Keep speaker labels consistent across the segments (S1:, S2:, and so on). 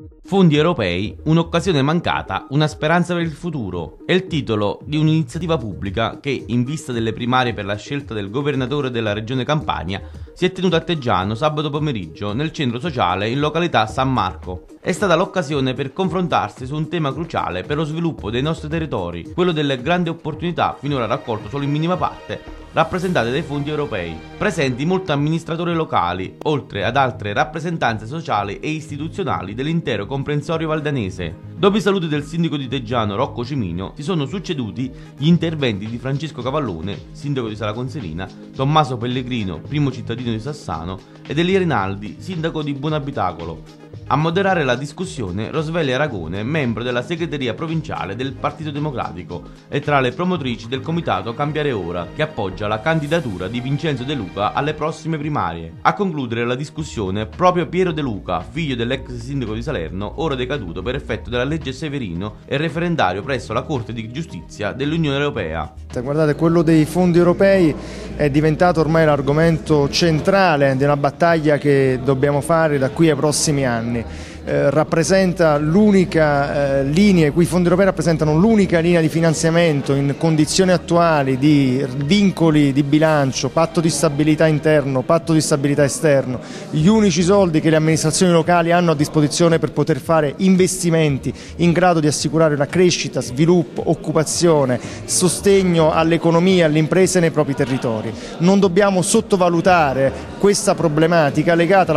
S1: Fondi europei, un'occasione mancata, una speranza per il futuro. È il titolo di un'iniziativa pubblica che, in vista delle primarie per la scelta del governatore della regione Campania, si è tenuta a Teggiano sabato pomeriggio nel centro sociale in località San Marco. È stata l'occasione per confrontarsi su un tema cruciale per lo sviluppo dei nostri territori, quello delle grandi opportunità finora raccolte solo in minima parte, rappresentate dai fondi europei. Presenti molti amministratori locali, oltre ad altre rappresentanze sociali e istituzionali dell'intero comprensorio valdanese. Dopo i saluti del sindaco di Teggiano Rocco Cimino, si sono succeduti gli interventi di Francesco Cavallone, sindaco di Sala Consilina, Tommaso Pellegrino, primo cittadino di Sassano, ed Elia Rinaldi, sindaco di Buonabitacolo. A moderare la discussione Rosvelia Aragone, membro della segreteria provinciale del Partito Democratico e tra le promotrici del comitato Cambiare Ora, che appoggia la candidatura di Vincenzo De Luca alle prossime primarie. A concludere la discussione proprio Piero De Luca, figlio dell'ex sindaco di Salerno, ora decaduto per effetto della legge Severino e referendario presso la Corte di Giustizia dell'Unione Europea.
S2: Guardate, quello dei fondi europei è diventato ormai l'argomento centrale di una battaglia che dobbiamo fare da qui ai prossimi anni. Rappresenta l'unica linea, i fondi europei rappresentano l'unica linea di finanziamento in condizioni attuali di vincoli di bilancio, patto di stabilità interno, patto di stabilità esterno, gli unici soldi che le amministrazioni locali hanno a disposizione per poter fare investimenti in grado di assicurare una crescita, sviluppo, occupazione, sostegno all'economia, alle imprese nei propri territori. Non dobbiamo sottovalutare questa problematica legata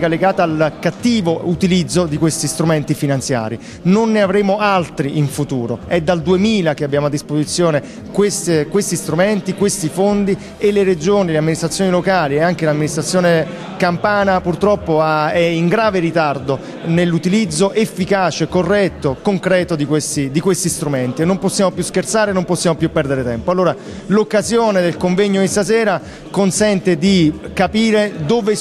S2: al cattivo utilizzo di questi strumenti finanziari. Non ne avremo altri in futuro. È dal 2000 che abbiamo a disposizione questi strumenti, questi fondi, e le regioni, le amministrazioni locali e anche l'amministrazione campana purtroppo è in grave ritardo nell'utilizzo efficace, corretto, concreto di questi strumenti, e non possiamo più scherzare, non possiamo più perdere tempo. Allora l'occasione del convegno di stasera consente di capire dove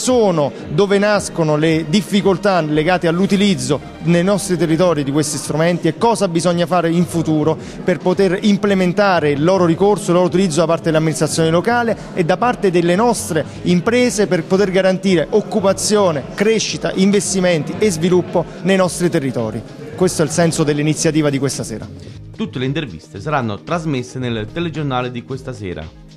S2: nascono le difficoltà legate all'utilizzo nei nostri territori di questi strumenti e cosa bisogna fare in futuro per poter implementare il loro ricorso, il loro utilizzo da parte dell'amministrazione locale e da parte delle nostre imprese per poter garantire occupazione, crescita, investimenti e sviluppo nei nostri territori. Questo è il senso dell'iniziativa di questa sera.
S1: Tutte le interviste saranno trasmesse nel telegiornale di questa sera.